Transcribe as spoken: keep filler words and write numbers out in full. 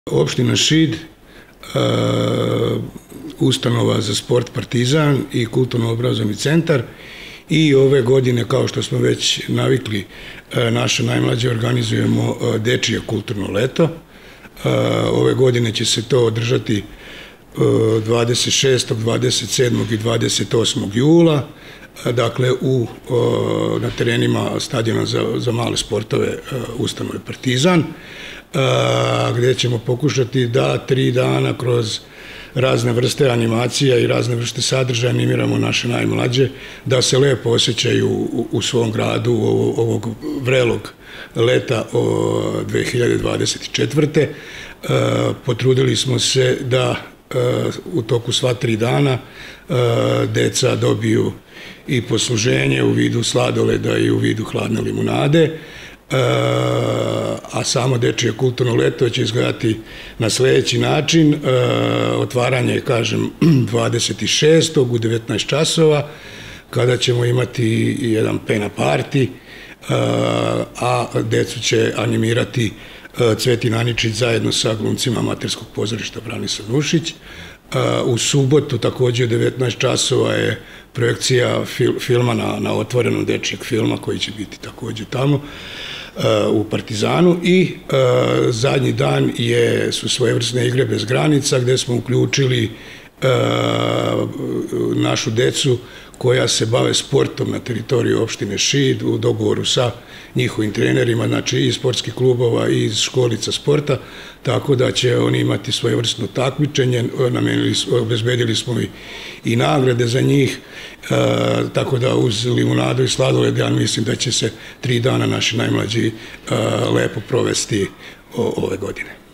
Opština Šid, ustanova za sport Partizan i kulturno-obrazovni centar i ove godine, kao što smo već navikli, naše najmlađe organizujemo dečije kulturno leto. Ove godine će se to održati dvadeset šestog, dvadeset sedmog i dvadeset osmog jula, dakle u, na terenima stadiona za, za male sportove ustanove Partizan, gde ćemo pokušati da tri dana kroz razne vrste animacija i razne vrste sadržaja animiramo naše najmlađe, da se lepo osjećaju u, u svom gradu ovog vrelog leta dve hiljade dvadeset četvrte. Potrudili smo se da u toku sva tri dana deca dobiju i posluženje u vidu sladoleda i u vidu hladne limunade, a samo dečije kulturno leto će izgledati na sledeći način. Otvaranje, kažem, dvadeset šestog u devetnaest časova, kada ćemo imati jedan pena party, a decu će animirati Cvetin Aničić zajedno sa glumcima Amaterskog pozorišta Branislav Nušić. U subotu, takođe u devetnaest časova, je projekcija filma na, na otvorenom dečijeg filma, koji će biti takođe tamo u Partizanu, i zadnji dan je, su svojevrsne igre bez granica, gde smo uključili našu decu koja se bave sportom na teritoriji opštine Šid u dogovoru sa njihovim trenerima, znači i sportskih klubova i iz školica sporta, tako da će oni imati svojevrsno takmičenje. Namenili, obezbedili smo i, i nagrade za njih, e, tako da uz limunadu i sladoled, ja mislim da će se tri dana naši najmlađi e, lepo provesti o, ove godine.